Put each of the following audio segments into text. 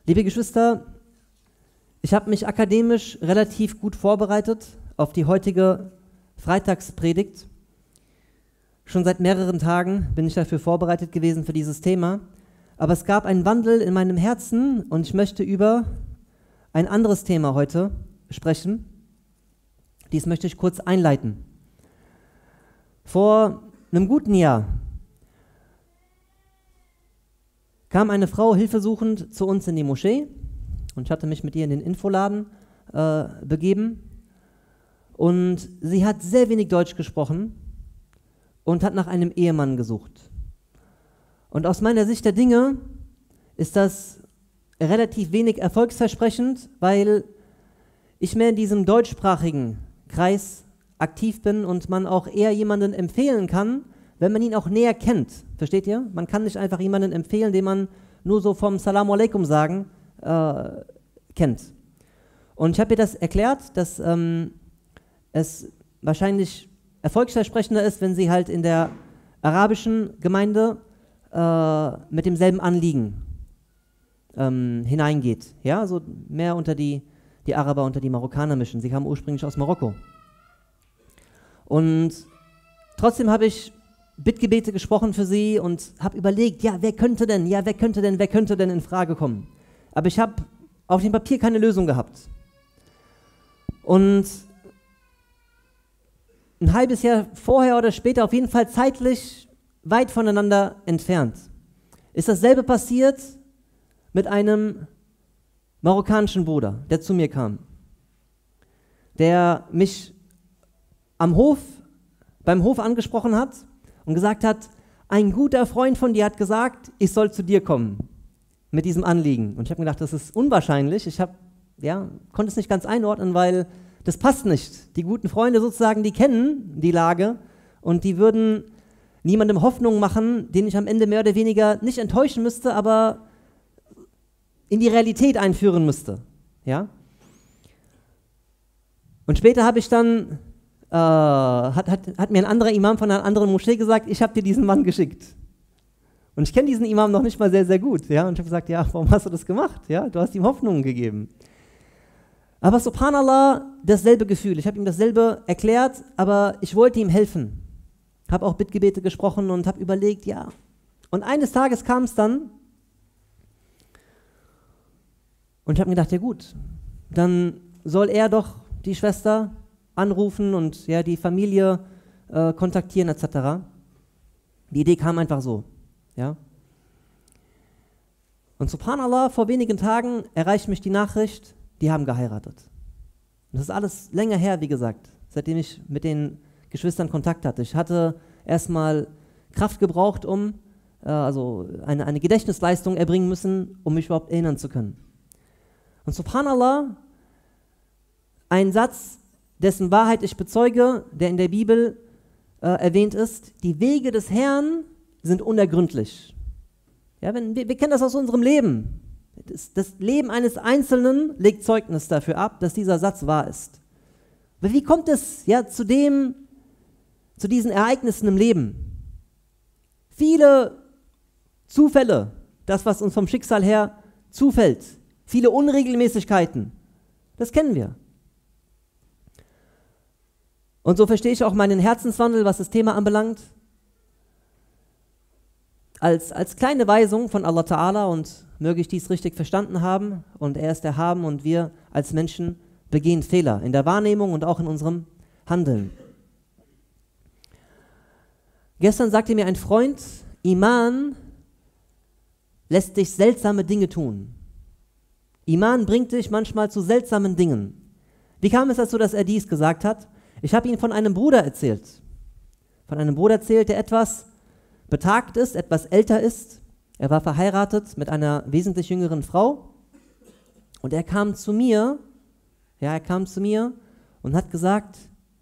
Liebe Geschwister, ich habe mich akademisch relativ gut vorbereitet auf die heutige Freitagspredigt. Schon seit mehreren Tagen bin ich dafür vorbereitet gewesen für dieses Thema. Aber es gab einen Wandel in meinem Herzen und ich möchte über ein anderes Thema heute sprechen. Dies möchte ich kurz einleiten. Vor einem guten Jahr kam eine Frau hilfesuchend zu uns in die Moschee und ich hatte mich mit ihr in den Infoladen begeben. Und sie hat sehr wenig Deutsch gesprochen und hat nach einem Ehemann gesucht. Und aus meiner Sicht der Dinge ist das relativ wenig erfolgsversprechend, weil ich mehr in diesem deutschsprachigen Kreis aktiv bin und man auch eher jemanden empfehlen kann, wenn man ihn auch näher kennt. Versteht ihr? Man kann nicht einfach jemanden empfehlen, den man nur so vom Salamu Alaikum sagen kennt. Und ich habe ihr das erklärt, dass es wahrscheinlich erfolgsversprechender ist, wenn sie halt in der arabischen Gemeinde mit demselben Anliegen hineingeht. Ja, also mehr unter die Araber, unter die Marokkaner mischen. Sie kamen ursprünglich aus Marokko. Und trotzdem habe ich Bittgebete gesprochen für sie und habe überlegt, wer könnte denn in Frage kommen? Aber ich habe auf dem Papier keine Lösung gehabt. Und ein halbes Jahr vorher oder später, auf jeden Fall zeitlich weit voneinander entfernt, ist dasselbe passiert mit einem marokkanischen Bruder, der zu mir kam, der mich beim Hof angesprochen hat und gesagt hat, ein guter Freund von dir hat gesagt, ich soll zu dir kommen mit diesem Anliegen. Und ich habe mir gedacht, das ist unwahrscheinlich. Ich konnte es nicht ganz einordnen, weil das passt nicht. Die guten Freunde sozusagen, die kennen die Lage und die würden niemandem Hoffnung machen, den ich am Ende mehr oder weniger nicht enttäuschen müsste, aber in die Realität einführen müsste. Ja? Und später habe ich dann hat mir ein anderer Imam von einer anderen Moschee gesagt, ich habe dir diesen Mann geschickt. Und ich kenne diesen Imam noch nicht mal sehr, sehr gut. Ja? Und ich habe gesagt, warum hast du das gemacht? Ja? Du hast ihm Hoffnungen gegeben. Aber subhanallah, dasselbe Gefühl. Ich habe ihm dasselbe erklärt, aber ich wollte ihm helfen. Habe auch Bittgebete gesprochen und habe überlegt, Und eines Tages kam es dann und ich habe mir gedacht, gut, dann soll er doch die Schwester anrufen und die Familie kontaktieren etc. Die Idee kam einfach so. Ja. Und subhanallah, vor wenigen Tagen erreicht mich die Nachricht, die haben geheiratet. Und das ist alles länger her, wie gesagt, seitdem ich mit den Geschwistern Kontakt hatte. Ich hatte erstmal Kraft gebraucht, also eine Gedächtnisleistung erbringen müssen, um mich überhaupt erinnern zu können. Und subhanallah, ein Satz, dessen Wahrheit ich bezeuge, der in der Bibel erwähnt ist, die Wege des Herrn sind unergründlich. Ja, wir kennen das aus unserem Leben. Das Leben eines Einzelnen legt Zeugnis dafür ab, dass dieser Satz wahr ist. Aber wie kommt es zu diesen Ereignissen im Leben? Viele Zufälle, das, was uns vom Schicksal her zufällt, viele Unregelmäßigkeiten, das kennen wir. Und so verstehe ich auch meinen Herzenswandel, was das Thema anbelangt, als kleine Weisung von Allah Ta'ala und möge ich dies richtig verstanden haben und er ist erhaben und wir als Menschen begehen Fehler in der Wahrnehmung und auch in unserem Handeln. Gestern sagte mir ein Freund, Iman lässt dich seltsame Dinge tun. Iman bringt dich manchmal zu seltsamen Dingen. Wie kam es dazu, dass er dies gesagt hat? Ich habe ihm von einem Bruder erzählt. Von einem Bruder erzählt, der etwas betagt ist, etwas älter ist. Er war verheiratet mit einer wesentlich jüngeren Frau. Und er kam zu mir und hat gesagt,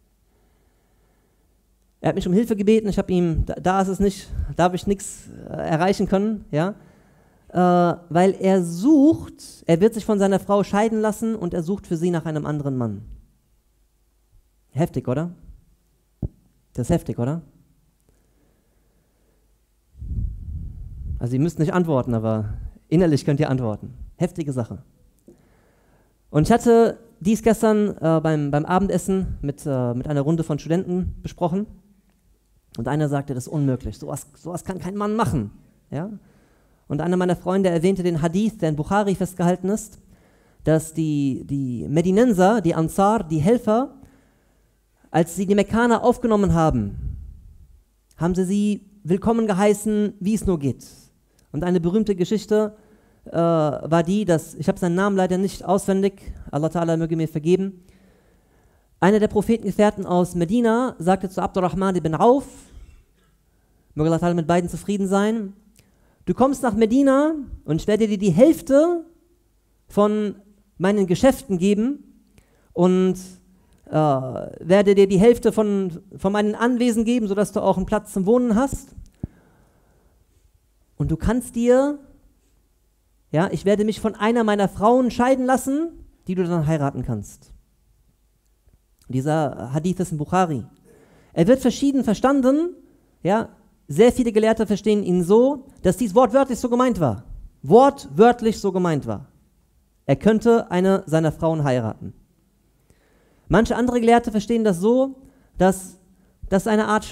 er hat mich um Hilfe gebeten, ich habe ihm, da habe ich nichts erreichen können, weil er wird sich von seiner Frau scheiden lassen und er sucht für sie nach einem anderen Mann. Heftig, oder? Das ist heftig, oder? Also ihr müsst nicht antworten, aber innerlich könnt ihr antworten. Heftige Sache. Und ich hatte dies gestern beim Abendessen mit einer Runde von Studenten besprochen. Und einer sagte, das ist unmöglich, sowas kann kein Mann machen. Ja? Und einer meiner Freunde erwähnte den Hadith, der in Bukhari festgehalten ist, dass die Medinenser, die Ansar, die Helfer, als sie die Mekkaner aufgenommen haben, haben sie willkommen geheißen, wie es nur geht. Und eine berühmte Geschichte war die, dass, ich habe seinen Namen leider nicht auswendig, Allah Ta'ala möge mir vergeben, einer der Prophetengefährten aus Medina sagte zu Abdurrahman ibn Auf, möge Allah Ta'ala mit beiden zufrieden sein, du kommst nach Medina und ich werde dir die Hälfte von meinen Geschäften geben und werde dir die Hälfte von meinen Anwesen geben, sodass du auch einen Platz zum Wohnen hast. Und du kannst dir, ja, ich werde mich von einer meiner Frauen scheiden lassen, die du dann heiraten kannst. Dieser Hadith ist in Bukhari. Er wird verschieden verstanden, ja, sehr viele Gelehrte verstehen ihn so, dass dies wortwörtlich so gemeint war. Wortwörtlich so gemeint war. Er könnte eine seiner Frauen heiraten. Manche andere Gelehrte verstehen das so, dass das eine Art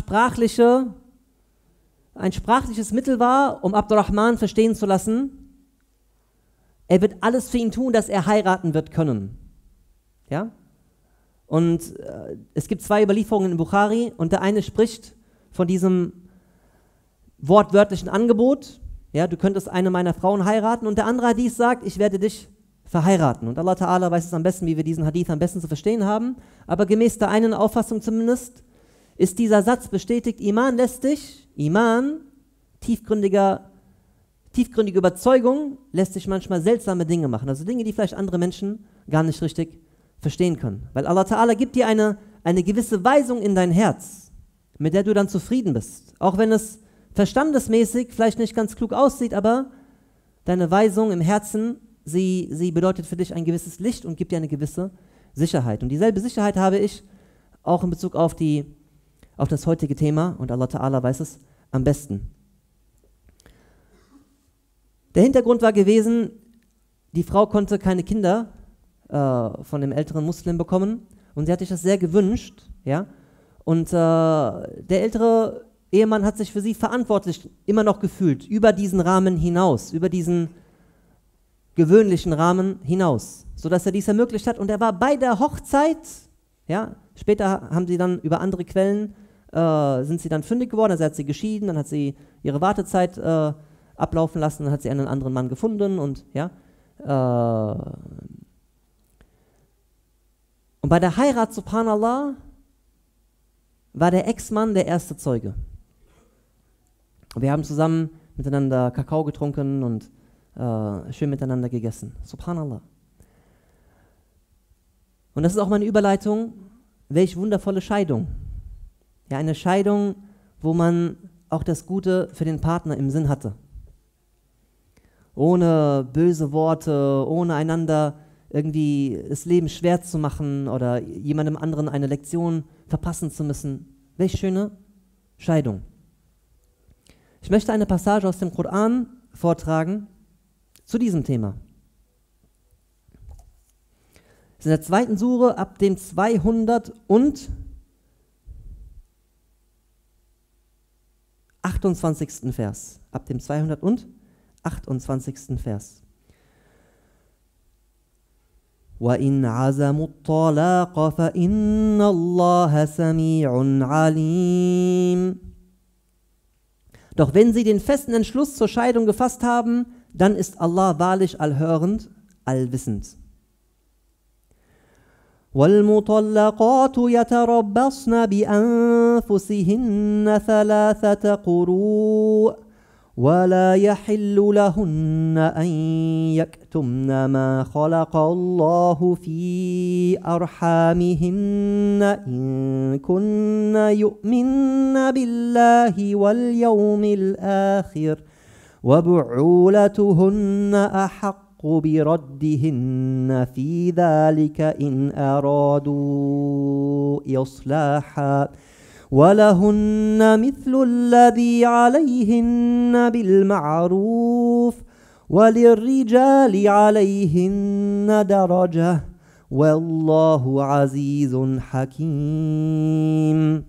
ein sprachliches Mittel war, um Abdurrahman verstehen zu lassen, er wird alles für ihn tun, dass er heiraten wird können. Ja? Und es gibt zwei Überlieferungen in Bukhari und der eine spricht von diesem wortwörtlichen Angebot, ja, du könntest eine meiner Frauen heiraten, und der andere Hadith sagt, ich werde dich verheiraten. Und Allah Ta'ala weiß es am besten, wie wir diesen Hadith am besten zu verstehen haben, aber gemäß der einen Auffassung zumindest ist dieser Satz bestätigt, Iman lässt dich, Iman, tiefgründige Überzeugung, lässt sich manchmal seltsame Dinge machen, also Dinge, die vielleicht andere Menschen gar nicht richtig verstehen können. Weil Allah Ta'ala gibt dir eine gewisse Weisung in dein Herz, mit der du dann zufrieden bist. Auch wenn es verstandesmäßig vielleicht nicht ganz klug aussieht, aber deine Weisung im Herzen, sie bedeutet für dich ein gewisses Licht und gibt dir eine gewisse Sicherheit. Und dieselbe Sicherheit habe ich auch in Bezug auf das heutige Thema, und Allah Ta'ala weiß es am besten. Der Hintergrund war gewesen, die Frau konnte keine Kinder von dem älteren Muslim bekommen und sie hat sich das sehr gewünscht, ja. Und der ältere Ehemann hat sich für sie verantwortlich immer noch gefühlt, über diesen Rahmen hinaus, über diesen gewöhnlichen Rahmen hinaus, sodass er dies ermöglicht hat. Und er war bei der Hochzeit, ja, später haben sie dann über andere Quellen, sind sie dann fündig geworden, also er hat sie geschieden, dann hat sie ihre Wartezeit ablaufen lassen, dann hat sie einen anderen Mann gefunden und ja. Und bei der Heirat, subhanallah, war der Ex-Mann der erste Zeuge. Wir haben zusammen miteinander Kakao getrunken und schön miteinander gegessen. Subhanallah. Und das ist auch meine Überleitung, welch wundervolle Scheidung. Ja, eine Scheidung, wo man auch das Gute für den Partner im Sinn hatte. Ohne böse Worte, ohne einander irgendwie das Leben schwer zu machen oder jemandem anderen eine Lektion verpassen zu müssen. Welch schöne Scheidung. Ich möchte eine Passage aus dem Koran vortragen zu diesem Thema. Es ist in der 2. Sure ab dem 228. Vers. Ab dem 228. Vers. وَإِنْ عَزَمُوا الطَّلَاقَ فَإِنَّ اللَّهَ سَمِيعٌ عَلِيمٌ. Doch wenn sie den festen Entschluss zur Scheidung gefasst haben, dann ist Allah wahrlich allhörend, allwissend. وَالْمُطَلَّقَاتُ يَتَرَبَّصْنَ بِأَنفُسِهِنَّ 3 قُرُوءٍ وَلَا يَحِلُّ لَهُنَّ أَن يَكْتُمْنَ مَا خَلَقَ اللَّهُ فِي أَرْحَامِهِنَّ إِن كُنَّ يُؤْمِنَّ بِاللَّهِ وَالْيَوْمِ الْآخِرِ وَبُعُولَتُهُنَّ أَحَقُّ بِرَدِّهِنَّ فِي ذَلِكَ إِنْ أَرَادُوا إِصْلَاحًا وَلَهُنَّ مِثْلُ الَّذِي عَلَيْهِنَّ بِالْمَعْرُوفِ وَلِلرِّجَالِ عَلَيْهِنَّ دَرَجَةٌ وَاللَّهُ عَزِيزٌ حَكِيمٌ.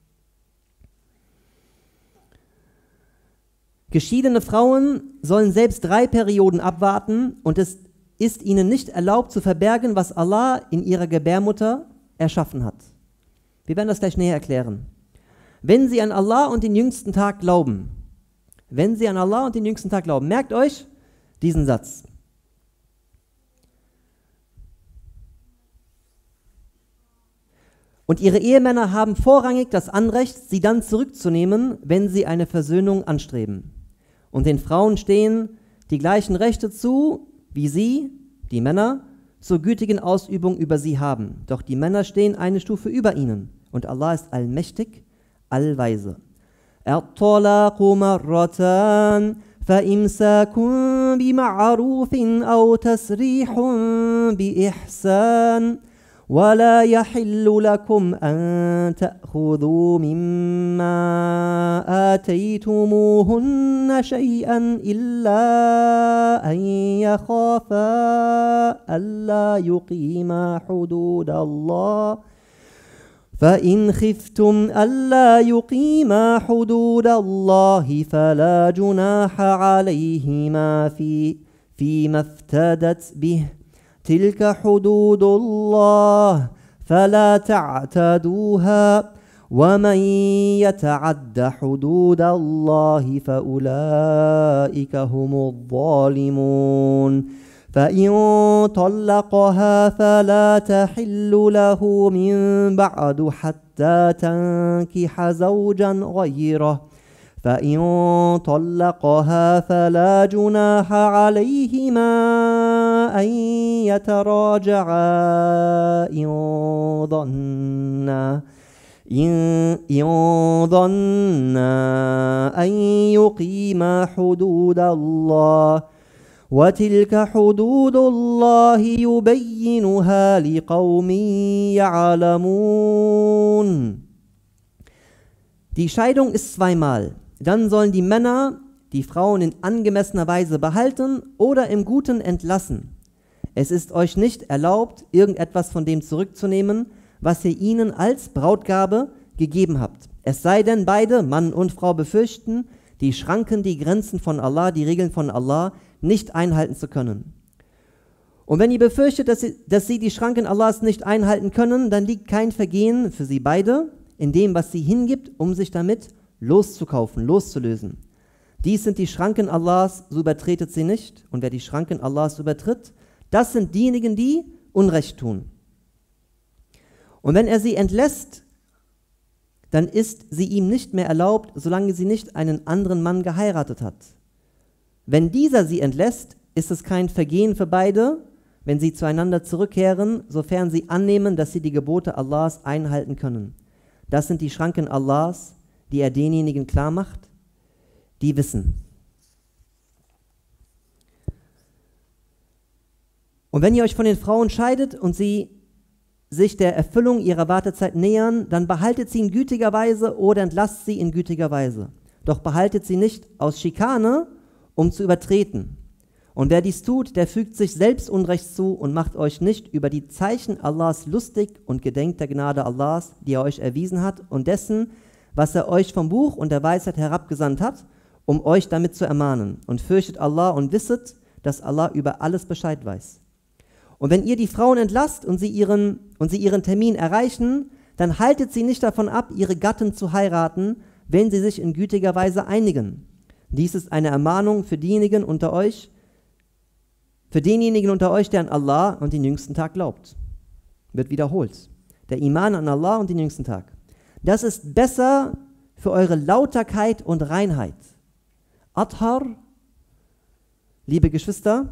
Geschiedene Frauen sollen selbst 3 Perioden abwarten und es ist ihnen nicht erlaubt zu verbergen, was Allah in ihrer Gebärmutter erschaffen hat. Wir werden das gleich näher erklären. Wenn sie an Allah und den jüngsten Tag glauben, merkt euch diesen Satz. Und ihre Ehemänner haben vorrangig das Anrecht, sie dann zurückzunehmen, wenn sie eine Versöhnung anstreben. Und den Frauen stehen die gleichen Rechte zu, wie sie, die Männer, zur gütigen Ausübung über sie haben. Doch die Männer stehen eine Stufe über ihnen. Und Allah ist allmächtig, allweise. الطلاق مرتان فإمساك بمعروف أو تسريح بإحسان ولا يحل لكم أن تأخذوا مما آتيتموهن شيئا إلا أن يخافا ألا يقيما حدود الله فإن خفتم ألا يقيما حدود الله فلا جناح عليهما فيما افتدت به تلك حدود الله فلا تعتدوها ومن يتعد حدود الله فأولئك هم الظالمون فإن طلقها فلا تحل له من بعد حتى تنكح زوجا غيره فإن طلقها فلا جناح عليهما أن يتراجعا إن ظنا أن يقيما حدود الله وتلك حدود الله يبينها لقوم يعلمون. Die Scheidung ist zweimal. Dann sollen die Männer die Frauen in angemessener Weise behalten oder im Guten entlassen. Es ist euch nicht erlaubt, irgendetwas von dem zurückzunehmen, was ihr ihnen als Brautgabe gegeben habt. Es sei denn, beide, Mann und Frau, befürchten, die Schranken, die Grenzen von Allah, die Regeln von Allah nicht einhalten zu können. Und wenn ihr befürchtet, dass sie die Schranken Allahs nicht einhalten können, dann liegt kein Vergehen für sie beide in dem, was sie hingibt, um sich damit loszukaufen, loszulösen. Dies sind die Schranken Allahs, so übertretet sie nicht. Und wer die Schranken Allahs übertritt, das sind diejenigen, die Unrecht tun. Und wenn er sie entlässt, dann ist sie ihm nicht mehr erlaubt, solange sie nicht einen anderen Mann geheiratet hat. Wenn dieser sie entlässt, ist es kein Vergehen für beide, wenn sie zueinander zurückkehren, sofern sie annehmen, dass sie die Gebote Allahs einhalten können. Das sind die Schranken Allahs, die er denjenigen klar macht, die wissen. Und wenn ihr euch von den Frauen scheidet und sie sich der Erfüllung ihrer Wartezeit nähern, dann behaltet sie in gütiger Weise oder entlasst sie in gütiger Weise. Doch behaltet sie nicht aus Schikane, um zu übertreten. Und wer dies tut, der fügt sich selbst Unrecht zu und macht euch nicht über die Zeichen Allahs lustig und gedenkt der Gnade Allahs, die er euch erwiesen hat und dessen, was er euch vom Buch und der Weisheit herabgesandt hat, um euch damit zu ermahnen. Und fürchtet Allah und wisset, dass Allah über alles Bescheid weiß. Und wenn ihr die Frauen entlasst und sie ihren Termin erreichen, dann haltet sie nicht davon ab, ihre Gatten zu heiraten, wenn sie sich in gütiger Weise einigen. Dies ist eine Ermahnung für denjenigen unter euch, der an Allah und den jüngsten Tag glaubt. Wird wiederholt. Der Iman an Allah und den jüngsten Tag. Das ist besser für eure Lauterkeit und Reinheit. Athar, liebe Geschwister,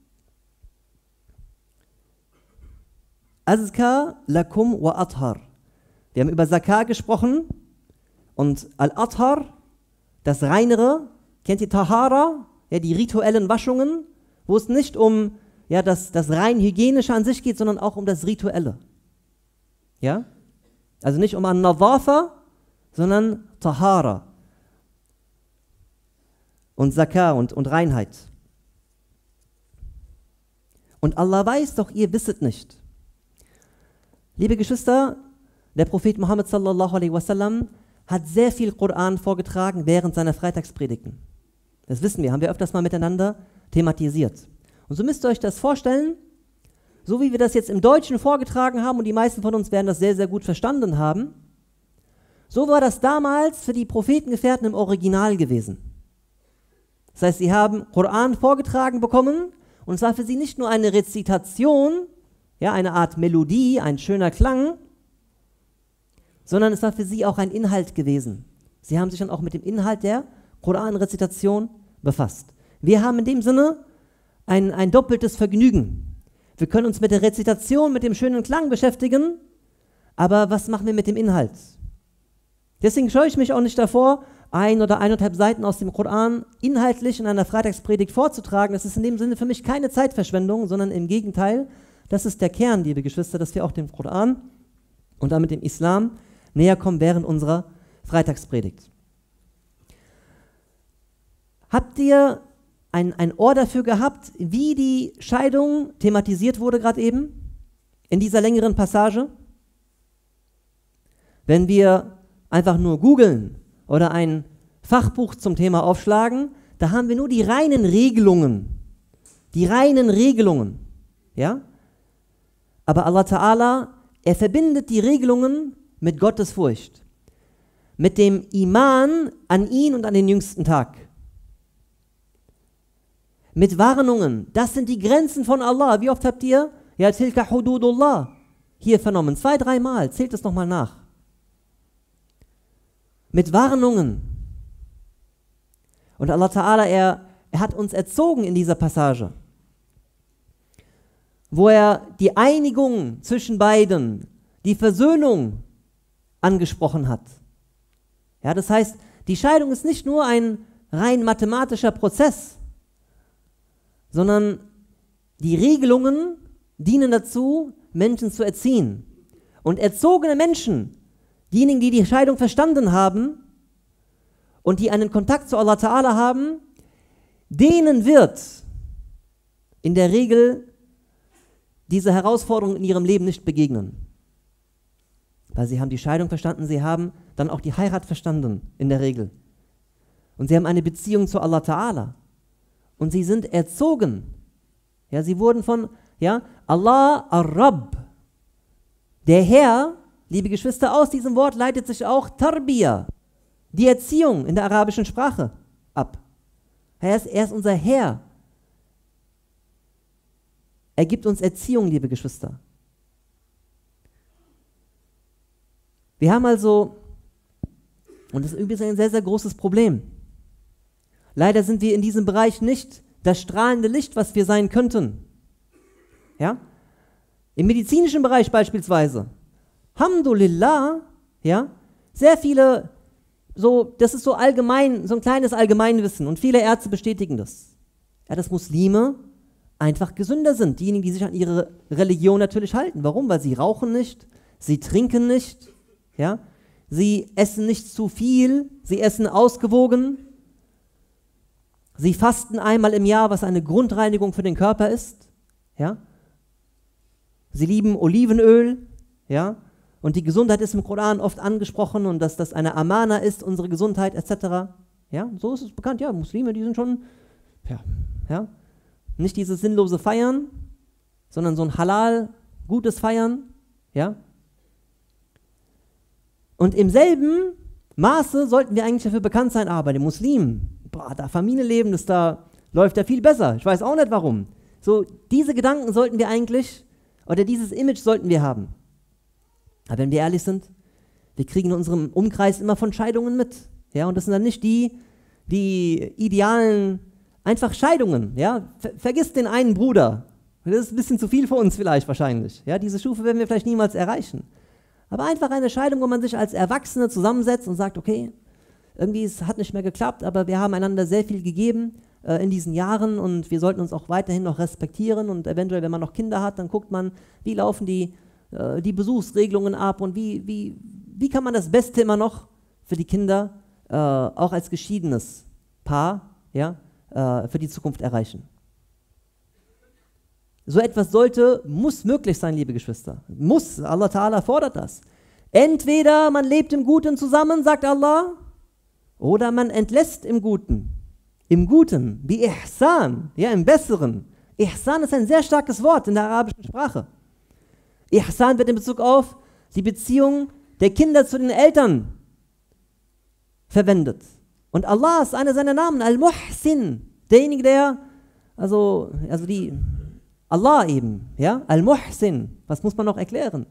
Azka lakum wa athar. Wir haben über Zakah gesprochen und Al-Athar, das Reinere, kennt ihr Tahara, ja, die rituellen Waschungen, wo es nicht um das rein Hygienische an sich geht, sondern auch um das Rituelle. Ja? Also nicht um An-Nadhafa, sondern Tahara und Zakah und Reinheit. Und Allah weiß, doch ihr wisset nicht. Liebe Geschwister, der Prophet Muhammad sallallahu alaihi wasallam hat sehr viel Koran vorgetragen während seiner Freitagspredigten. Das wissen wir, haben wir öfters mal miteinander thematisiert. Und so müsst ihr euch das vorstellen, so wie wir das jetzt im Deutschen vorgetragen haben und die meisten von uns werden das sehr, sehr gut verstanden haben, so war das damals für die Prophetengefährten im Original gewesen. Das heißt, sie haben Koran vorgetragen bekommen und es war für sie nicht nur eine Rezitation, ja, eine Art Melodie, ein schöner Klang, sondern es war für sie auch ein Inhalt gewesen. Sie haben sich dann auch mit dem Inhalt der Koran-Rezitation befasst. Wir haben in dem Sinne ein doppeltes Vergnügen. Wir können uns mit der Rezitation, mit dem schönen Klang beschäftigen, aber was machen wir mit dem Inhalt? Deswegen scheue ich mich auch nicht davor, 1 oder 1,5 Seiten aus dem Koran inhaltlich in einer Freitagspredigt vorzutragen. Das ist in dem Sinne für mich keine Zeitverschwendung, sondern im Gegenteil, das ist der Kern, liebe Geschwister, dass wir auch dem Koran und damit dem Islam näher kommen während unserer Freitagspredigt. Habt ihr ein Ohr dafür gehabt, wie die Scheidung thematisiert wurde gerade eben in dieser längeren Passage? Wenn wir einfach nur googeln oder ein Fachbuch zum Thema aufschlagen, da haben wir nur die reinen Regelungen. Die reinen Regelungen. Ja? Aber Allah Ta'ala, er verbindet die Regelungen mit Gottesfurcht, mit dem Iman an ihn und an den jüngsten Tag. Mit Warnungen, das sind die Grenzen von Allah. Wie oft habt ihr, ja, tilka hududullah, hier vernommen? 2, 3 Mal, zählt es nochmal nach. Mit Warnungen. Und Allah Ta'ala, er hat uns erzogen in dieser Passage, wo er die Einigung zwischen beiden, die Versöhnung angesprochen hat. Ja, das heißt, die Scheidung ist nicht nur ein rein mathematischer Prozess, sondern die Regelungen dienen dazu, Menschen zu erziehen. Und erzogene Menschen, diejenigen, die die Scheidung verstanden haben und die einen Kontakt zu Allah Ta'ala haben, denen wird in der Regel diese Herausforderung in ihrem Leben nicht begegnen. Weil sie haben die Scheidung verstanden, sie haben dann auch die Heirat verstanden, in der Regel. Und sie haben eine Beziehung zu Allah Ta'ala. Und sie sind erzogen. Ja, sie wurden von, ja, Allah Ar-Rabb, der Herr, liebe Geschwister, aus diesem Wort leitet sich auch Tarbiyah, die Erziehung in der arabischen Sprache, ab. Er ist unser Herr. Er gibt uns Erziehung, liebe Geschwister. Wir haben also, und das ist übrigens ein sehr, sehr großes Problem, leider sind wir in diesem Bereich nicht das strahlende Licht, was wir sein könnten. Ja? Im medizinischen Bereich beispielsweise. Alhamdulillah, ja, sehr viele, so, das ist so allgemein, so ein kleines Allgemeinwissen und viele Ärzte bestätigen das. Ja, dass Muslime einfach gesünder sind, diejenigen, die sich an ihre Religion natürlich halten. Warum? Weil sie rauchen nicht, sie trinken nicht, ja, sie essen nicht zu viel, sie essen ausgewogen, sie fasten einmal im Jahr, was eine Grundreinigung für den Körper ist, ja. Sie lieben Olivenöl, ja, und die Gesundheit ist im Koran oft angesprochen und dass das eine Amana ist, unsere Gesundheit etc. Ja, so ist es bekannt. Ja, Muslime, die sind schon, ja, nicht dieses sinnlose Feiern, sondern so ein halal, gutes Feiern, ja. Und im selben Maße sollten wir eigentlich dafür bekannt sein, bei den Muslimen, da Familienleben, da läuft ja viel besser. Ich weiß auch nicht warum. So, diese Gedanken sollten wir eigentlich, oder dieses Image sollten wir haben. Aber wenn wir ehrlich sind, wir kriegen in unserem Umkreis immer von Scheidungen mit. Ja, und das sind dann nicht die idealen, einfach Scheidungen. Ja, vergiss den einen Bruder. Das ist ein bisschen zu viel für uns vielleicht wahrscheinlich. Ja, diese Stufe werden wir vielleicht niemals erreichen. Aber einfach eine Scheidung, wo man sich als Erwachsene zusammensetzt und sagt, okay, irgendwie es hat nicht mehr geklappt, aber wir haben einander sehr viel gegeben in diesen Jahren und wir sollten uns auch weiterhin noch respektieren und eventuell, wenn man noch Kinder hat, dann guckt man, wie laufen die Besuchsregelungen ab und wie kann man das Beste immer noch für die Kinder, auch als geschiedenes Paar, ja, für die Zukunft erreichen. So etwas muss möglich sein, liebe Geschwister. Muss, Allah Ta'ala fordert das. Entweder man lebt im Guten zusammen, sagt Allah, oder man entlässt im Guten. Im Guten, wie Ihsan, ja, im Besseren. Ihsan ist ein sehr starkes Wort in der arabischen Sprache. Ihsan wird in Bezug auf die Beziehung der Kinder zu den Eltern verwendet. Und Allah ist einer seiner Namen, Al-Muhsin, derjenige, der, Allah eben, ja, Al-Muhsin, was muss man noch erklären?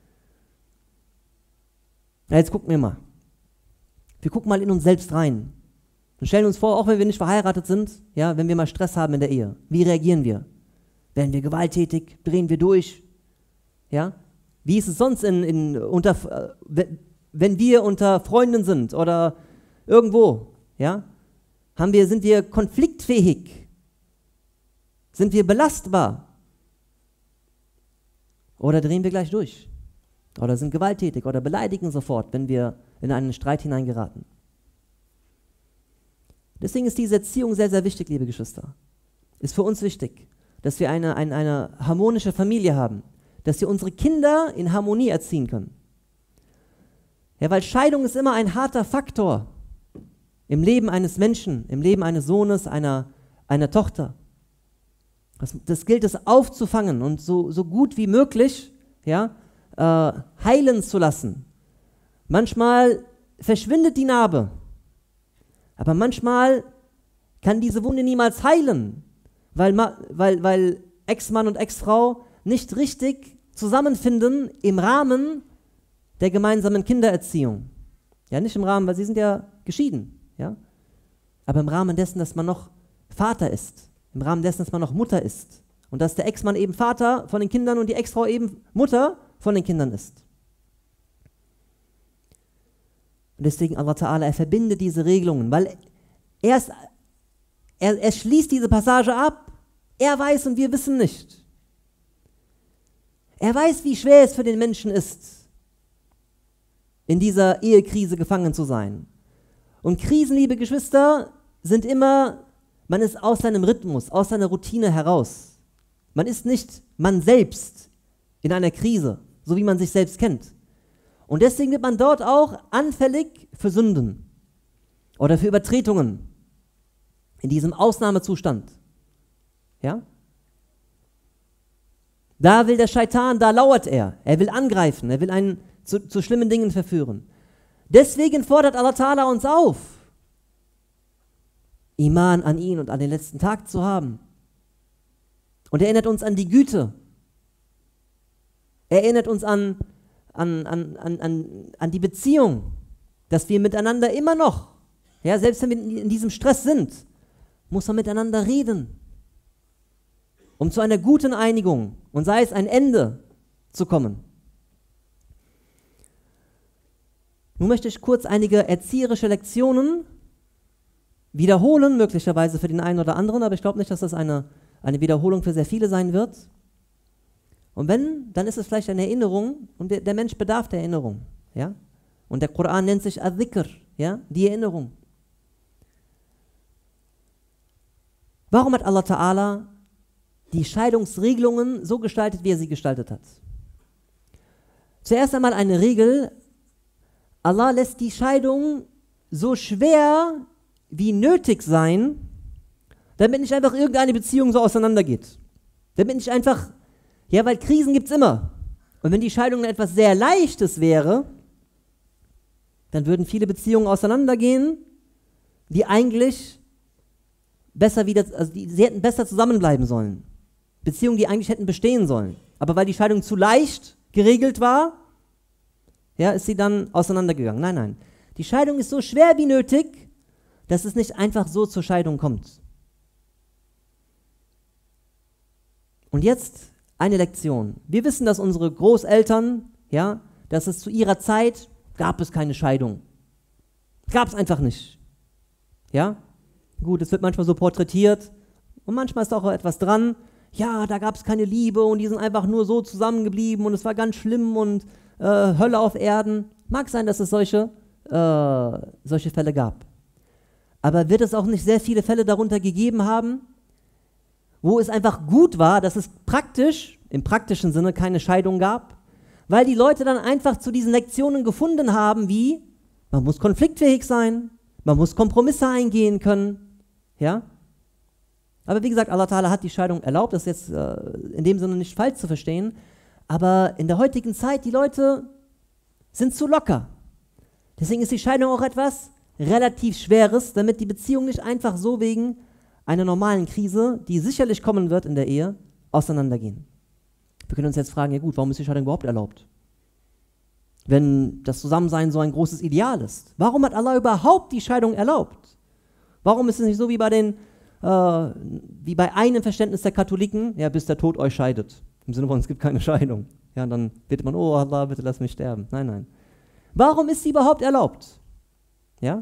Ja, jetzt gucken wir mal. Wir gucken mal in uns selbst rein und stellen uns vor, auch wenn wir nicht verheiratet sind, ja, wenn wir mal Stress haben in der Ehe, wie reagieren wir? Werden wir gewalttätig? Drehen wir durch? Ja? Wie ist es sonst, wenn wir unter Freunden sind oder irgendwo? Ja? Sind wir konfliktfähig? Sind wir belastbar? Oder drehen wir gleich durch? Oder sind gewalttätig oder beleidigen sofort, wenn wir in einen Streit hineingeraten? Deswegen ist diese Erziehung sehr, sehr wichtig, liebe Geschwister. Ist für uns wichtig, dass wir eine harmonische Familie haben, dass wir unsere Kinder in Harmonie erziehen können. Ja, weil Scheidung ist immer ein harter Faktor im Leben eines Menschen, im Leben eines Sohnes, einer Tochter. Das gilt es aufzufangen und so gut wie möglich, ja, heilen zu lassen. Manchmal verschwindet die Narbe, aber manchmal kann diese Wunde niemals heilen, weil Ex-Mann und Ex-Frau nicht richtig zusammenfinden im Rahmen der gemeinsamen Kindererziehung. Ja, nicht im Rahmen, weil sie sind ja geschieden, ja, aber im Rahmen dessen, dass man noch Vater ist, im Rahmen dessen, dass man noch Mutter ist und dass der Ex-Mann eben Vater von den Kindern und die Ex-Frau eben Mutter von den Kindern ist. Und deswegen Allah Ta'ala, er verbindet diese Regelungen, weil er schließt diese Passage ab. Er weiß und wir wissen nicht. Er weiß, wie schwer es für den Menschen ist, in dieser Ehekrise gefangen zu sein. Und Krisen, liebe Geschwister, sind immer, man ist aus seinem Rhythmus, aus seiner Routine heraus. Man ist nicht man selbst in einer Krise, so wie man sich selbst kennt. Und deswegen wird man dort auch anfällig für Sünden oder für Übertretungen in diesem Ausnahmezustand. Ja? Da will der Scheitan, da lauert er. Er will angreifen, er will einen zu schlimmen Dingen verführen. Deswegen fordert Allah Ta'ala uns auf, Iman an ihn und an den letzten Tag zu haben. Und er erinnert uns an die Güte. Er erinnert uns an die Beziehung, dass wir miteinander immer noch, ja, selbst wenn wir in diesem Stress sind, muss man miteinander reden, um zu einer guten Einigung und sei es ein Ende zu kommen. Nun möchte ich kurz einige erzieherische Lektionen wiederholen, möglicherweise für den einen oder anderen, aber ich glaube nicht, dass das eine Wiederholung für sehr viele sein wird. Und wenn, dann ist es vielleicht eine Erinnerung und der Mensch bedarf der Erinnerung. Ja? Und der Koran nennt sich Al-Dhikr, ja? Die Erinnerung. Warum hat Allah Ta'ala die Scheidungsregelungen so gestaltet, wie er sie gestaltet hat? Zuerst einmal eine Regel: Allah lässt die Scheidung so schwer wie nötig sein, damit nicht einfach irgendeine Beziehung so auseinandergeht. Damit nicht einfach, ja, weil Krisen gibt es immer. Und wenn die Scheidung etwas sehr Leichtes wäre, dann würden viele Beziehungen auseinandergehen, die eigentlich besser sie hätten besser zusammenbleiben sollen. Beziehungen, die eigentlich hätten bestehen sollen. Aber weil die Scheidung zu leicht geregelt war, ja, ist sie dann auseinandergegangen. Nein, nein. Die Scheidung ist so schwer wie nötig, dass es nicht einfach so zur Scheidung kommt. Und jetzt eine Lektion. Wir wissen, dass unsere Großeltern, ja, dass es zu ihrer Zeit gab es keine Scheidung. Gab es einfach nicht. Ja? Gut, es wird manchmal so porträtiert und manchmal ist auch etwas dran. Ja, da gab es keine Liebe und die sind einfach nur so zusammengeblieben und es war ganz schlimm und Hölle auf Erden. Mag sein, dass es solche Fälle gab. Aber wird es auch nicht sehr viele Fälle darunter gegeben haben, wo es einfach gut war, dass es praktisch, im praktischen Sinne, keine Scheidung gab, weil die Leute dann einfach zu diesen Lektionen gefunden haben, wie, man muss konfliktfähig sein, man muss Kompromisse eingehen können, ja. Aber wie gesagt, Allah Ta'ala hat die Scheidung erlaubt, das ist jetzt in dem Sinne nicht falsch zu verstehen, aber in der heutigen Zeit, die Leute sind zu locker. Deswegen ist die Scheidung auch etwas relativ Schweres, damit die Beziehung nicht einfach so wegen einer normalen Krise, die sicherlich kommen wird in der Ehe, auseinandergehen. Wir können uns jetzt fragen, ja gut, warum ist die Scheidung überhaupt erlaubt? Wenn das Zusammensein so ein großes Ideal ist. Warum hat Allah überhaupt die Scheidung erlaubt? Warum ist es nicht so wie bei einem Verständnis der Katholiken, ja, bis der Tod euch scheidet. Im Sinne von, es gibt keine Scheidung. Ja, und dann bittet man, oh Allah, bitte lass mich sterben. Nein, nein. Warum ist sie überhaupt erlaubt? Ja?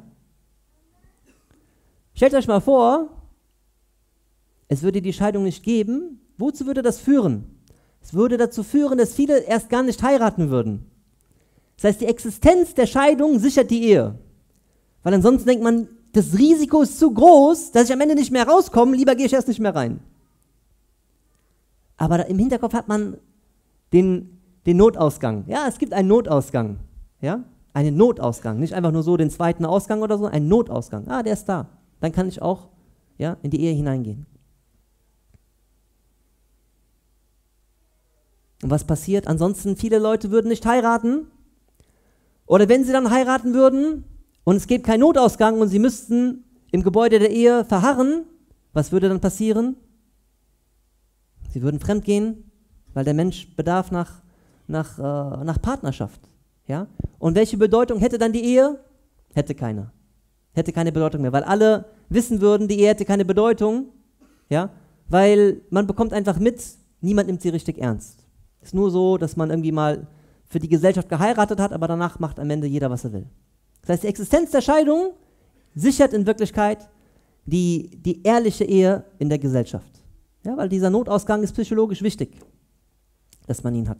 Stellt euch mal vor, es würde die Scheidung nicht geben. Wozu würde das führen? Es würde dazu führen, dass viele erst gar nicht heiraten würden. Das heißt, die Existenz der Scheidung sichert die Ehe. Weil ansonsten denkt man, das Risiko ist zu groß, dass ich am Ende nicht mehr rauskomme, lieber gehe ich erst nicht mehr rein. Aber im Hinterkopf hat man den Notausgang. Ja, es gibt einen Notausgang. Ja, einen Notausgang. Nicht einfach nur so den zweiten Ausgang oder so, ein Notausgang. Ah, der ist da. Dann kann ich auch in die Ehe hineingehen. Und was passiert? Ansonsten, viele Leute würden nicht heiraten. Oder wenn sie dann heiraten würden und es gibt keinen Notausgang und sie müssten im Gebäude der Ehe verharren, was würde dann passieren? Sie würden fremdgehen, weil der Mensch bedarf nach Partnerschaft. Ja? Und welche Bedeutung hätte dann die Ehe? Hätte keine. Hätte keine Bedeutung mehr, weil alle wissen würden, die Ehe hätte keine Bedeutung, ja? Weil man bekommt einfach mit, niemand nimmt sie richtig ernst. Ist nur so, dass man irgendwie mal für die Gesellschaft geheiratet hat, aber danach macht am Ende jeder, was er will. Das heißt, die Existenz der Scheidung sichert in Wirklichkeit die ehrliche Ehe in der Gesellschaft. Ja, weil dieser Notausgang ist psychologisch wichtig, dass man ihn hat.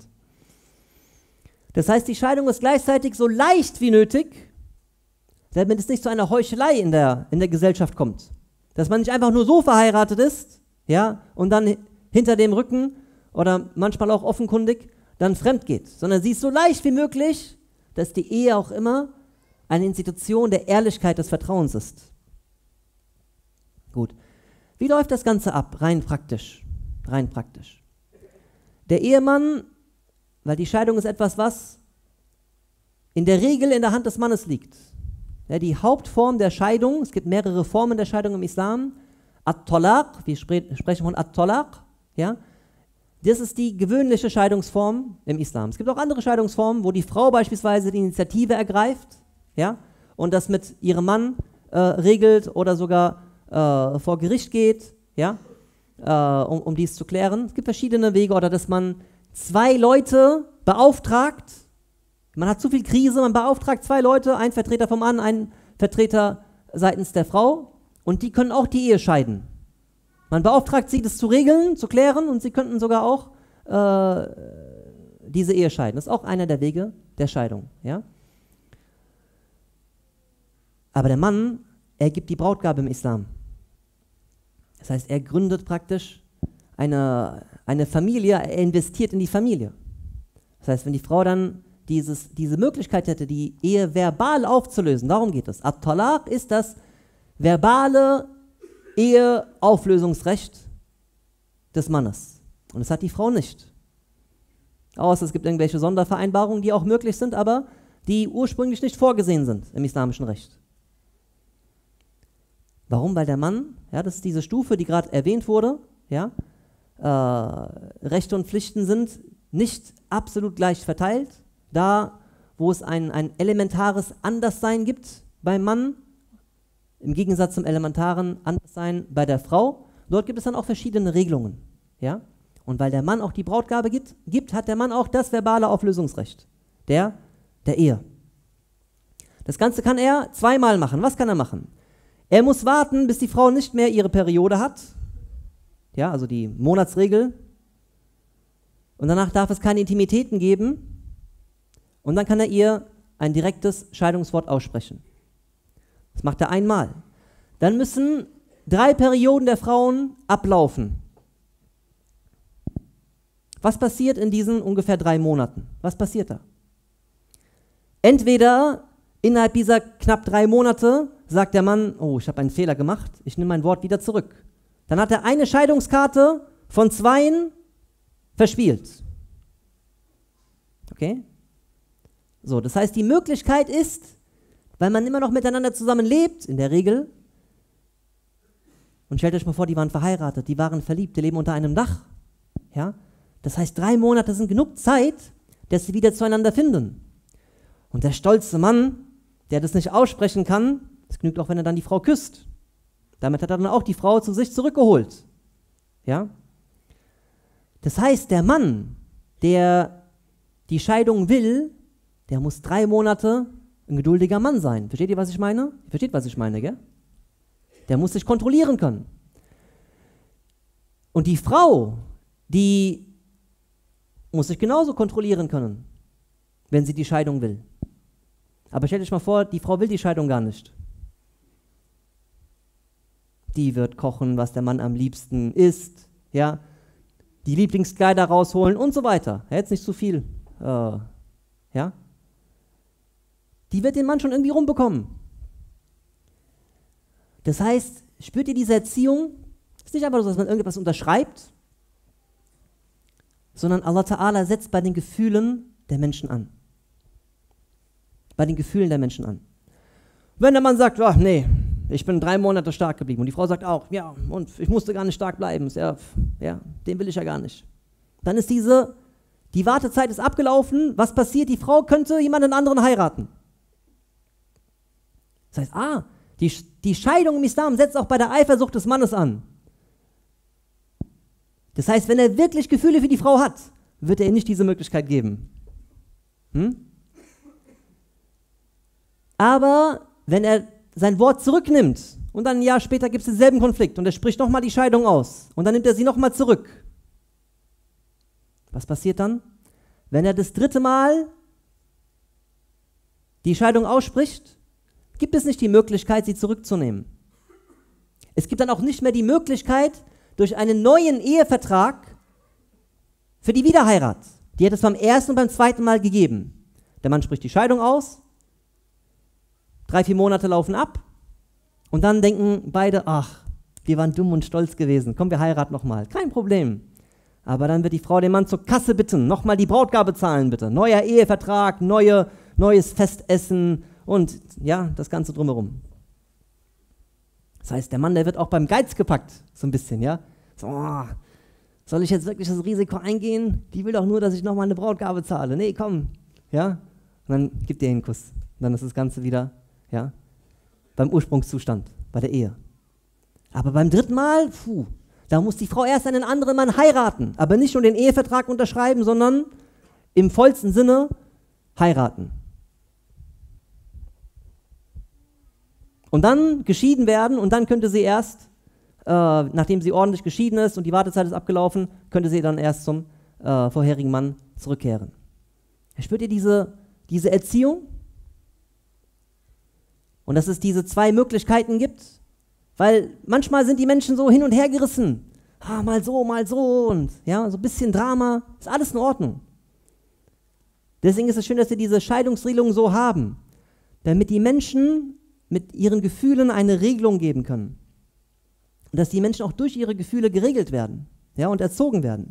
Das heißt, die Scheidung ist gleichzeitig so leicht wie nötig, damit es nicht zu einer Heuchelei in der Gesellschaft kommt. Dass man nicht einfach nur so verheiratet ist, ja, und dann hinter dem Rücken oder manchmal auch offenkundig dann fremd geht, sondern sie ist so leicht wie möglich, dass die Ehe auch immer eine Institution der Ehrlichkeit, des Vertrauens ist. Gut. Wie läuft das Ganze ab? Rein praktisch. Rein praktisch. Der Ehemann, weil die Scheidung ist etwas, was in der Regel in der Hand des Mannes liegt. Ja, die Hauptform der Scheidung, es gibt mehrere Formen der Scheidung im Islam, At-Talaq, wir sprechen von At-Talaq, ja, das ist die gewöhnliche Scheidungsform im Islam. Es gibt auch andere Scheidungsformen, wo die Frau beispielsweise die Initiative ergreift, ja, und das mit ihrem Mann regelt oder sogar vor Gericht geht, ja, um dies zu klären. Es gibt verschiedene Wege, oder dass man 2 Leute beauftragt, man hat zu viel Krise, man beauftragt 2 Leute, ein Vertreter vom Mann, ein Vertreter seitens der Frau, und die können auch die Ehe scheiden. Man beauftragt sie, das zu regeln, zu klären, und sie könnten sogar auch diese Ehe scheiden. Das ist auch einer der Wege der Scheidung. Ja? Aber der Mann, er gibt die Brautgabe im Islam. Das heißt, er gründet praktisch eine Familie, er investiert in die Familie. Das heißt, wenn die Frau dann diese Möglichkeit hätte, die Ehe verbal aufzulösen, darum geht es. At-Talaq ist das verbale Eheauflösungsrecht des Mannes. Und das hat die Frau nicht. Außer es gibt irgendwelche Sondervereinbarungen, die auch möglich sind, aber die ursprünglich nicht vorgesehen sind im islamischen Recht. Warum? Weil der Mann, ja, das ist diese Stufe, die gerade erwähnt wurde, ja, Rechte und Pflichten sind nicht absolut gleich verteilt. Da, wo es ein elementares Anderssein gibt beim Mann, im Gegensatz zum elementaren Anderssein bei der Frau, dort gibt es dann auch verschiedene Regelungen. Ja? Und weil der Mann auch die Brautgabe gibt, hat der Mann auch das verbale Auflösungsrecht der Ehe. Das Ganze kann er 2-mal machen. Was kann er machen? Er muss warten, bis die Frau nicht mehr ihre Periode hat, ja, also die Monatsregel, und danach darf es keine Intimitäten geben, und dann kann er ihr ein direktes Scheidungswort aussprechen. Das macht er einmal. Dann müssen 3 Perioden der Frauen ablaufen. Was passiert in diesen ungefähr 3 Monaten? Was passiert da? Entweder innerhalb dieser knapp 3 Monate sagt der Mann, oh, ich habe einen Fehler gemacht, ich nehme mein Wort wieder zurück. Dann hat er eine Scheidungskarte von 2 verspielt. Okay? So, das heißt, die Möglichkeit ist, weil man immer noch miteinander zusammen lebt, in der Regel, und stellt euch mal vor, die waren verheiratet, die waren verliebt, die leben unter einem Dach. Ja? Das heißt, 3 Monate sind genug Zeit, dass sie wieder zueinander finden. Und der stolze Mann, der das nicht aussprechen kann, es genügt auch, wenn er dann die Frau küsst. Damit hat er dann auch die Frau zu sich zurückgeholt. Ja? Das heißt, der Mann, der die Scheidung will, der muss 3 Monate ein geduldiger Mann sein. Versteht ihr, was ich meine? Ihr versteht, was ich meine, gell? Der muss sich kontrollieren können. Und die Frau, die muss sich genauso kontrollieren können, wenn sie die Scheidung will. Aber stellt euch mal vor, die Frau will die Scheidung gar nicht. Die wird kochen, was der Mann am liebsten isst, ja, die Lieblingskleider rausholen und so weiter. Jetzt nicht zu viel, ja. Die wird den Mann schon irgendwie rumbekommen. Das heißt, spürt ihr diese Erziehung? Es ist nicht einfach so, dass man irgendetwas unterschreibt, sondern Allah Ta'ala setzt bei den Gefühlen der Menschen an. Bei den Gefühlen der Menschen an. Wenn der Mann sagt, ach nee, ich bin 3 Monate stark geblieben und die Frau sagt auch, ja, und ich musste gar nicht stark bleiben, ja, den will ich ja gar nicht. Dann ist die Wartezeit ist abgelaufen, was passiert? Die Frau könnte jemanden anderen heiraten. Das heißt, die Scheidung im Islam setzt auch bei der Eifersucht des Mannes an. Das heißt, wenn er wirklich Gefühle für die Frau hat, wird er ihr nicht diese Möglichkeit geben. Aber wenn er sein Wort zurücknimmt und dann ein Jahr später gibt es denselben Konflikt und er spricht nochmal die Scheidung aus und dann nimmt er sie nochmal zurück. Was passiert dann? Wenn er das 3. Mal die Scheidung ausspricht, gibt es nicht die Möglichkeit, sie zurückzunehmen. Es gibt dann auch nicht mehr die Möglichkeit, durch einen neuen Ehevertrag für die Wiederheirat. Die hat es beim 1. und beim 2. Mal gegeben. Der Mann spricht die Scheidung aus, 3, 4 Monate laufen ab und dann denken beide, ach, wir waren dumm und stolz gewesen, komm, wir heiraten nochmal. Kein Problem. Aber dann wird die Frau den Mann zur Kasse bitten, nochmal die Brautgabe zahlen bitte. Neuer Ehevertrag, neues Festessen und ja, das Ganze drumherum. Das heißt, der Mann, der wird auch beim Geiz gepackt, so ein bisschen, ja. So, soll ich jetzt wirklich das Risiko eingehen? Die will doch nur, dass ich nochmal eine Brautgabe zahle. Nee, komm, ja. Und dann gibt ihr einen Kuss. Und dann ist das Ganze wieder, ja, beim Ursprungszustand, bei der Ehe. Aber beim 3. Mal, da muss die Frau erst einen anderen Mann heiraten, aber nicht nur den Ehevertrag unterschreiben, sondern im vollsten Sinne heiraten. Und dann geschieden werden und dann könnte sie erst, nachdem sie ordentlich geschieden ist und die Wartezeit ist abgelaufen, könnte sie dann erst zum vorherigen Mann zurückkehren. Spürt ihr diese Erziehung? Und dass es diese 2 Möglichkeiten gibt, weil manchmal sind die Menschen so hin und her gerissen. Mal so und ja, so ein bisschen Drama, ist alles in Ordnung. Deswegen ist es schön, dass wir diese Scheidungsregelung so haben, damit die Menschen mit ihren Gefühlen eine Regelung geben können. Und dass die Menschen auch durch ihre Gefühle geregelt werden, ja, und erzogen werden.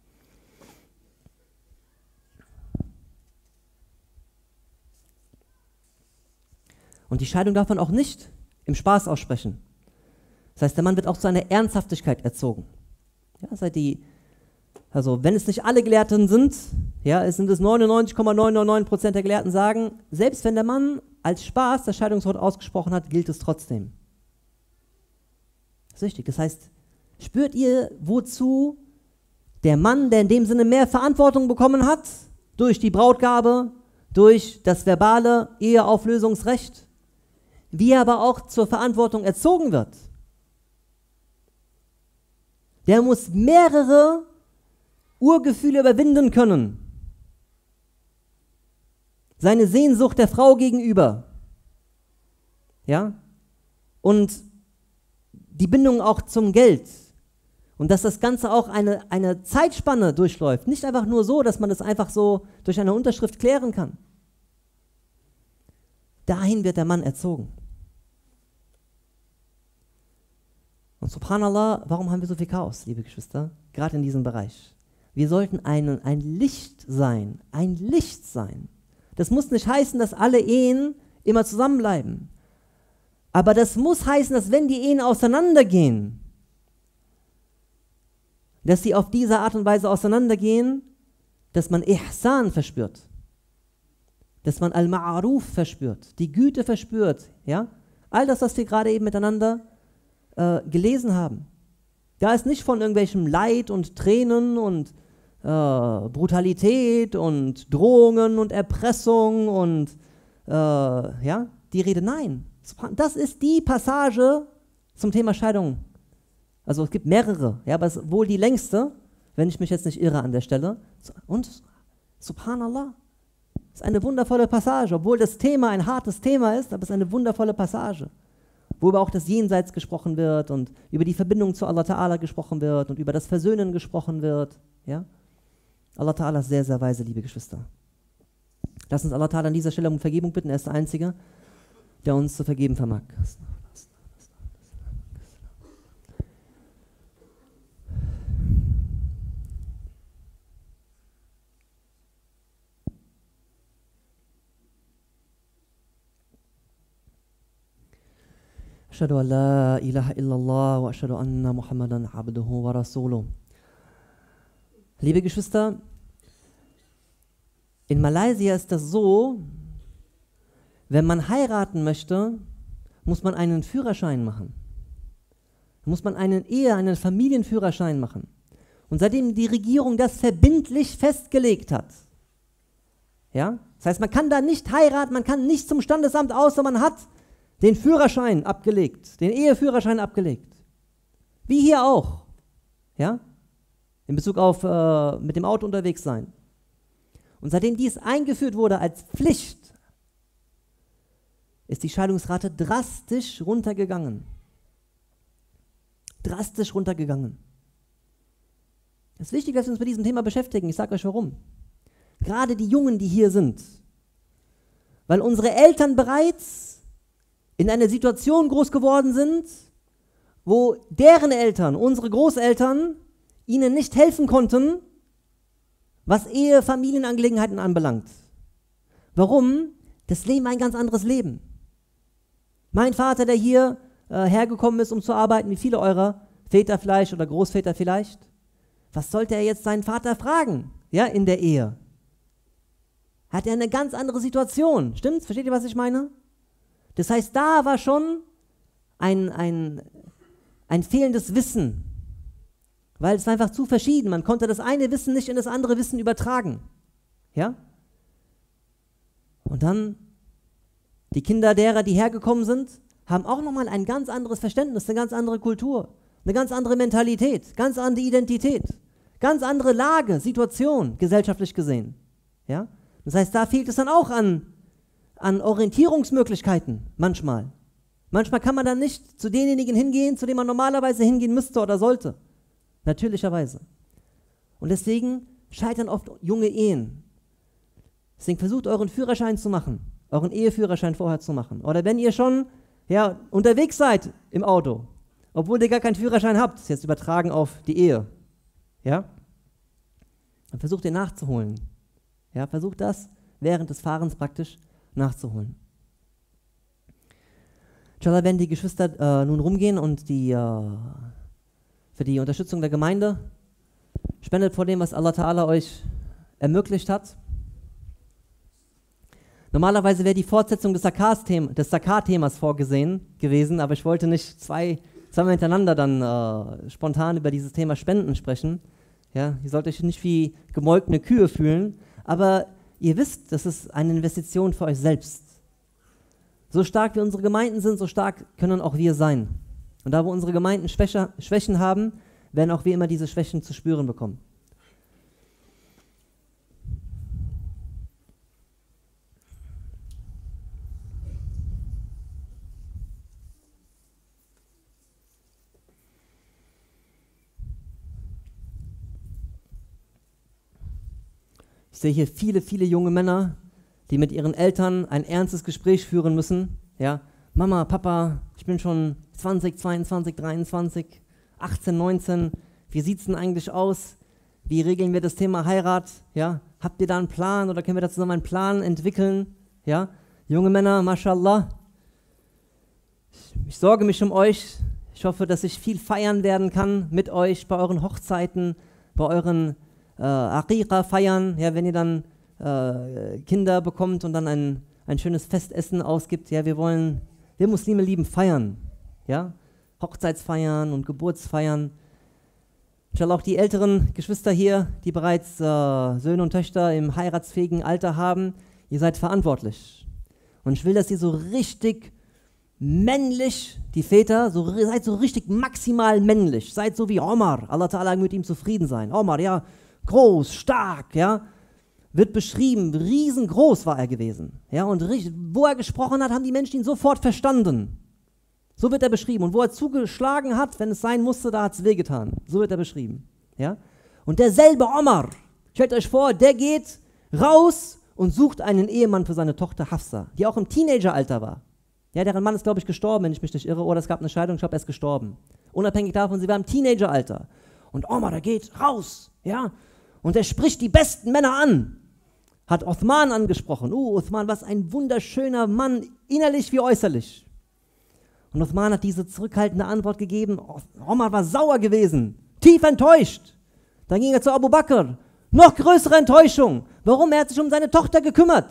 Und die Scheidung darf man auch nicht im Spaß aussprechen. Das heißt, der Mann wird auch zu einer Ernsthaftigkeit erzogen. Ja, also wenn es nicht alle Gelehrten sind, ja, es sind es 99,999% der Gelehrten sagen, selbst wenn der Mann als Spaß das Scheidungswort ausgesprochen hat, gilt es trotzdem. Das ist richtig. Das heißt, spürt ihr, wozu der Mann, der in dem Sinne mehr Verantwortung bekommen hat, durch die Brautgabe, durch das verbale Eheauflösungsrecht, wie er aber auch zur Verantwortung erzogen wird? Der muss mehrere Urgefühle überwinden können. Seine Sehnsucht der Frau gegenüber. Ja? Und die Bindung auch zum Geld. Und dass das Ganze auch eine Zeitspanne durchläuft. Nicht einfach nur so, dass man das einfach so durch eine Unterschrift klären kann. Dahin wird der Mann erzogen. Und subhanallah, warum haben wir so viel Chaos, liebe Geschwister? Gerade in diesem Bereich. Wir sollten ein Licht sein. Ein Licht sein. Das muss nicht heißen, dass alle Ehen immer zusammenbleiben. Aber das muss heißen, dass wenn die Ehen auseinandergehen, dass sie auf diese Art und Weise auseinandergehen, dass man Ihsan verspürt. Dass man Al-Ma'aruf verspürt, die Güte verspürt. Ja? All das, was wir gerade eben miteinander gelesen haben. Da ist nicht von irgendwelchem Leid und Tränen und Brutalität und Drohungen und Erpressung und ja, die Rede. Nein, das ist die Passage zum Thema Scheidung. Also es gibt mehrere, ja, aber es ist wohl die längste, wenn ich mich jetzt nicht irre an der Stelle. Und subhanallah, ist eine wundervolle Passage, obwohl das Thema ein hartes Thema ist, aber es ist eine wundervolle Passage, wo über auch das Jenseits gesprochen wird und über die Verbindung zu Allah Ta'ala gesprochen wird und über das Versöhnen gesprochen wird. Ja? Allah Ta'ala ist sehr, sehr weise, liebe Geschwister. Lass uns Allah Ta'ala an dieser Stelle um Vergebung bitten, er ist der Einzige, der uns zu vergeben vermag. Ashhadu an la ilaha illallah wa ashhadu anna Muhammadan abduhu wa rasuluh. Liebe Geschwister, in Malaysia ist das so, wenn man heiraten möchte, muss man einen Führerschein machen. Muss man einen Familienführerschein machen. Und seitdem die Regierung das verbindlich festgelegt hat, ja, das heißt, man kann da nicht heiraten, man kann nicht zum Standesamt, außer man hat den Führerschein abgelegt, den Eheführerschein abgelegt. Wie hier auch, ja, in Bezug auf mit dem Auto unterwegs sein. Und seitdem dies eingeführt wurde als Pflicht, ist die Scheidungsrate drastisch runtergegangen. Drastisch runtergegangen. Es ist wichtig, dass wir uns mit diesem Thema beschäftigen. Ich sage euch warum. Gerade die Jungen, die hier sind. Weil unsere Eltern bereits in einer Situation groß geworden sind, wo deren Eltern, unsere Großeltern, ihnen nicht helfen konnten, was Ehe, Familienangelegenheiten anbelangt. Warum? Das Leben war ein ganz anderes Leben. Mein Vater, der hier hergekommen ist, um zu arbeiten, wie viele eurer Väter vielleicht oder Großväter vielleicht, was sollte er jetzt seinen Vater fragen, ja, in der Ehe? Hat er eine ganz andere Situation, stimmt's? Versteht ihr, was ich meine? Das heißt, da war schon ein fehlendes Wissen, weil es war einfach zu verschieden. Man konnte das eine Wissen nicht in das andere Wissen übertragen. Ja? Und dann, die Kinder derer, die hergekommen sind, haben auch nochmal ein ganz anderes Verständnis, eine ganz andere Kultur, eine ganz andere Mentalität, ganz andere Identität, ganz andere Lage, Situation, gesellschaftlich gesehen. Ja? Das heißt, da fehlt es dann auch an Orientierungsmöglichkeiten manchmal. Manchmal kann man dann nicht zu denjenigen hingehen, zu denen man normalerweise hingehen müsste oder sollte. Natürlicherweise. Und deswegen scheitern oft junge Ehen. Deswegen versucht, euren Führerschein zu machen, euren Eheführerschein vorher zu machen. Oder wenn ihr schon unterwegs seid im Auto, obwohl ihr gar keinen Führerschein habt, ist jetzt übertragen auf die Ehe. Ja? Dann versucht ihr nachzuholen. Ja, versucht das während des Fahrens praktisch nachzuholen. Inshallah werden die Geschwister nun rumgehen und für die Unterstützung der Gemeinde spendet vor dem, was Allah Ta'ala euch ermöglicht hat. Normalerweise wäre die Fortsetzung des Zakat-Themas vorgesehen gewesen, aber ich wollte nicht zweimal hintereinander dann spontan über dieses Thema Spenden sprechen. Ja, ihr sollt euch nicht wie gemolkene Kühe fühlen, aber ihr wisst, das ist eine Investition für euch selbst. So stark wie unsere Gemeinden sind, so stark können auch wir sein. Und da wo unsere Gemeinden Schwächen haben, werden auch wir immer diese Schwächen zu spüren bekommen. Ich sehe hier viele, viele junge Männer, die mit ihren Eltern ein ernstes Gespräch führen müssen. Ja, Mama, Papa, ich bin schon 20, 22, 23, 18, 19. Wie sieht es denn eigentlich aus? Wie regeln wir das Thema Heirat? Ja, habt ihr da einen Plan oder können wir da zusammen einen Plan entwickeln? Ja, junge Männer, mashallah. Ich sorge mich um euch. Ich hoffe, dass ich viel feiern werden kann mit euch bei euren Hochzeiten, bei euren Aqiqa-Feiern, ja, wenn ihr dann Kinder bekommt und dann ein schönes Festessen ausgibt. Ja, wir Muslime lieben feiern, ja, Hochzeitsfeiern und Geburtsfeiern. Inshallah auch die älteren Geschwister hier, die bereits Söhne und Töchter im heiratsfähigen Alter haben, ihr seid verantwortlich. Und ich will, dass ihr so richtig männlich, die Väter, seid so richtig maximal männlich. Seid so wie Omar, Allah Ta'ala mit ihm zufrieden sein. Omar, ja, groß, stark, ja, wird beschrieben, riesengroß war er gewesen. Ja, und wo er gesprochen hat, haben die Menschen ihn sofort verstanden. So wird er beschrieben. Und wo er zugeschlagen hat, wenn es sein musste, da hat es wehgetan. So wird er beschrieben. Ja? Und derselbe Omar, stellt euch vor, der geht raus und sucht einen Ehemann für seine Tochter Hafsa, die auch im Teenageralter war. Ja, deren Mann ist, glaube ich, gestorben, wenn ich mich nicht irre, oder es gab eine Scheidung, ich glaube, er ist gestorben. Unabhängig davon, sie war im Teenageralter. Und Omar, der geht raus, ja, und er spricht die besten Männer an. Hat Uthman angesprochen. Uthman, was ein wunderschöner Mann, innerlich wie äußerlich. Und Uthman hat diese zurückhaltende Antwort gegeben. Omar war sauer gewesen, tief enttäuscht. Dann ging er zu Abu Bakr. Noch größere Enttäuschung. Warum? Er hat sich um seine Tochter gekümmert.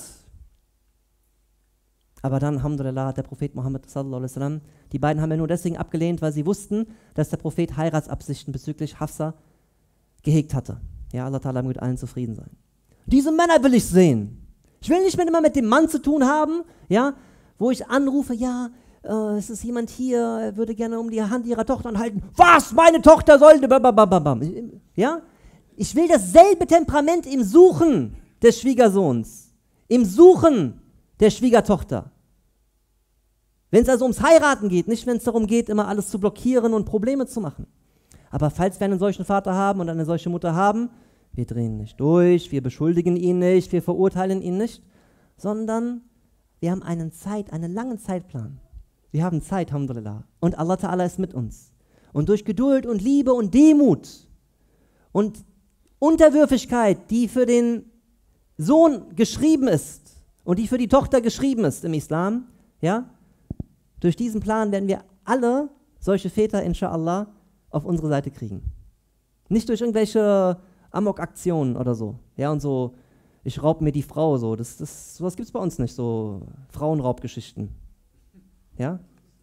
Aber dann, alhamdulillah, hat der Prophet Muhammad sallallahu alaihi wasallam, die beiden haben ja nur deswegen abgelehnt, weil sie wussten, dass der Prophet Heiratsabsichten bezüglich Hafsa gehegt hatte. Ja, Allah Ta'ala mit allen zufrieden sein. Diese Männer will ich sehen. Ich will nicht mehr immer mit dem Mann zu tun haben, ja, wo ich anrufe, ja, es ist jemand hier, er würde gerne um die Hand ihrer Tochter anhalten. Was? Meine Tochter sollte... Ja? Ich will dasselbe Temperament im Suchen des Schwiegersohns, im Suchen der Schwiegertochter. Wenn es also ums Heiraten geht, nicht wenn es darum geht, immer alles zu blockieren und Probleme zu machen. Aber falls wir einen solchen Vater haben und eine solche Mutter haben, wir drehen nicht durch, wir beschuldigen ihn nicht, wir verurteilen ihn nicht, sondern wir haben einen langen Zeitplan. Wir haben Zeit, alhamdulillah. Und Allah Ta'ala ist mit uns. Und durch Geduld und Liebe und Demut und Unterwürfigkeit, die für den Sohn geschrieben ist und die für die Tochter geschrieben ist im Islam, ja, durch diesen Plan werden wir alle solche Väter, inshallah, auf unsere Seite kriegen. Nicht durch irgendwelche Amok-Aktionen oder so. Ja, und so, ich raub mir die Frau, so. Sowas gibt es bei uns nicht, so Frauenraubgeschichten. Ja?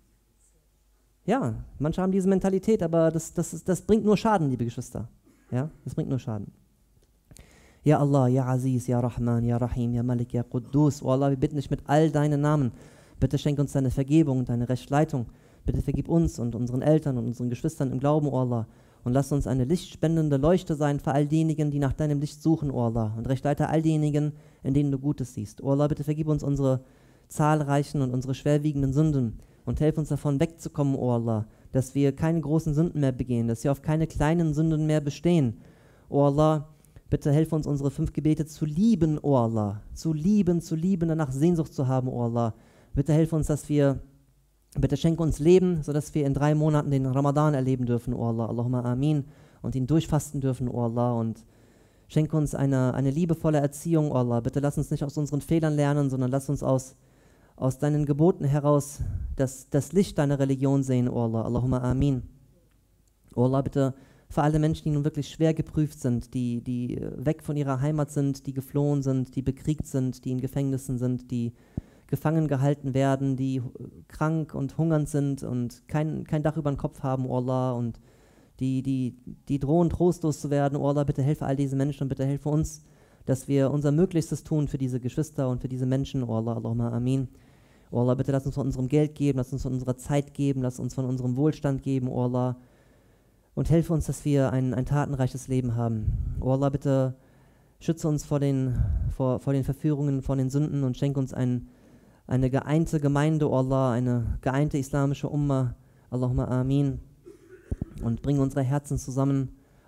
Ja, manche haben diese Mentalität, aber das bringt nur Schaden, liebe Geschwister. Ja, das bringt nur Schaden. Ja Allah, Ja Aziz, Ja Rahman, Ja Rahim, Ja Malik, Ja Quddus. Oh Allah, wir bitten dich mit all deinen Namen. Bitte schenk uns deine Vergebung und deine Rechtleitung. Bitte vergib uns und unseren Eltern und unseren Geschwistern im Glauben, oh Allah. Und lass uns eine lichtspendende Leuchte sein für all diejenigen, die nach deinem Licht suchen, oh Allah. Und rechtleite all diejenigen, in denen du Gutes siehst. Oh Allah, bitte vergib uns unsere zahlreichen und unsere schwerwiegenden Sünden. Und helf uns davon wegzukommen, oh Allah. Dass wir keine großen Sünden mehr begehen, dass wir auf keine kleinen Sünden mehr bestehen. Oh Allah, bitte helf uns, unsere 5 Gebete zu lieben, oh Allah. Zu lieben, danach Sehnsucht zu haben, oh Allah. Bitte helf uns, bitte schenke uns Leben, sodass wir in 3 Monaten den Ramadan erleben dürfen, oh Allah. Allahumma amin. Und ihn durchfasten dürfen, oh Allah. Und schenke uns eine liebevolle Erziehung, oh Allah. Bitte lass uns nicht aus unseren Fehlern lernen, sondern lass uns aus deinen Geboten heraus das Licht deiner Religion sehen, oh Allah. Allahumma amin. Oh Allah, bitte für alle Menschen, die nun wirklich schwer geprüft sind, die weg von ihrer Heimat sind, die geflohen sind, die bekriegt sind, die in Gefängnissen sind, die gefangen gehalten werden, die krank und hungernd sind und kein Dach über den Kopf haben, oh Allah, und die drohen trostlos zu werden, oh Allah, bitte helfe all diese Menschen und bitte helfe uns, dass wir unser Möglichstes tun für diese Geschwister und für diese Menschen, oh Allah, Allahumma amin. Oh Allah, bitte lass uns von unserem Geld geben, lass uns von unserer Zeit geben, lass uns von unserem Wohlstand geben, oh Allah, und helfe uns, dass wir ein tatenreiches Leben haben. Oh Allah, bitte schütze uns vor den Verführungen, vor den Sünden und schenke uns eine geeinte Gemeinde, oh Allah, eine geeinte islamische Umma, Allahumma amin, und bringe unsere Herzen zusammen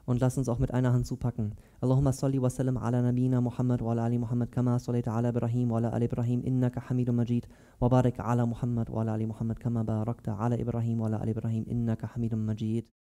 Und lass uns auch mit einer Hand zupacken. Allahumma salli wa sallim ala nabina Muhammad wa ala ali Muhammad kama sallaita ala Ibrahim wa ala ali Ibrahim innaka hamidun majid wa barik ala Muhammad wa ala ali Muhammad kama barakta ala Ibrahim wa ala ali Ibrahim innaka hamidun majid.